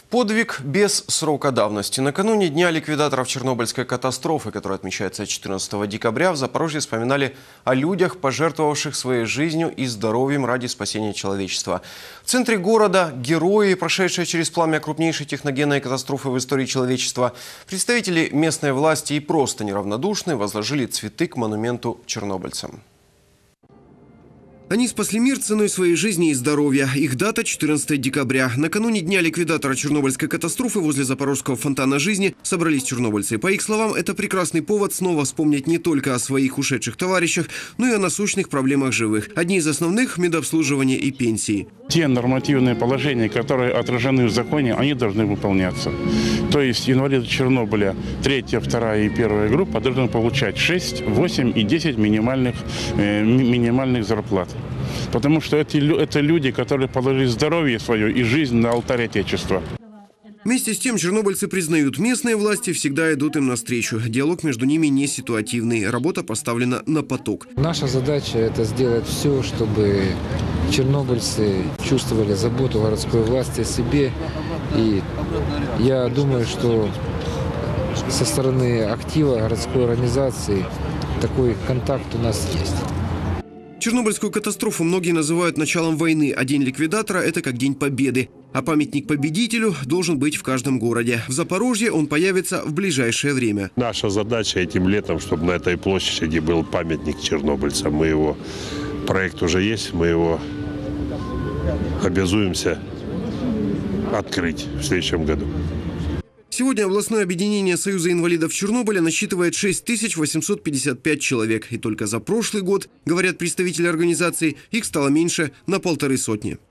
Подвиг без срока давности. Накануне Дня ликвидаторов Чернобыльской катастрофы, который отмечается 14 декабря, в Запорожье вспоминали о людях, пожертвовавших своей жизнью и здоровьем ради спасения человечества. В центре города герои, прошедшие через пламя крупнейшей техногенной катастрофы в истории человечества. Представители местной власти и просто неравнодушные возложили цветы к монументу чернобыльцам. Они спасли мир ценой своей жизни и здоровья. Их дата – 14 декабря. Накануне Дня ликвидатора Чернобыльской катастрофы возле Запорожского фонтана жизни собрались чернобыльцы. По их словам, это прекрасный повод снова вспомнить не только о своих ушедших товарищах, но и о насущных проблемах живых. Одни из основных – медобслуживание и пенсии. Те нормативные положения, которые отражены в законе, они должны выполняться. То есть инвалиды Чернобыля 3, 2 и 1 группа должны получать 6, 8 и 10 минимальных зарплат. Потому что это люди, которые положили здоровье свое и жизнь на алтарь Отечества. Вместе с тем чернобыльцы признают, местные власти всегда идут им навстречу. Диалог между ними не ситуативный. Работа поставлена на поток. Наша задача – это сделать все, чтобы чернобыльцы чувствовали заботу городской власти о себе. И я думаю, что со стороны актива городской организации такой контакт у нас есть. Чернобыльскую катастрофу многие называют началом войны, а День ликвидатора – это как День Победы. А памятник победителю должен быть в каждом городе. В Запорожье он появится в ближайшее время. Наша задача этим летом, чтобы на этой площади был памятник чернобыльцам. Проект уже есть, мы его обязуемся открыть в следующем году. Сегодня областное объединение Союза инвалидов Чернобыля насчитывает 6855 человек. И только за прошлый год, говорят представители организации, их стало меньше на 1,5 сотни.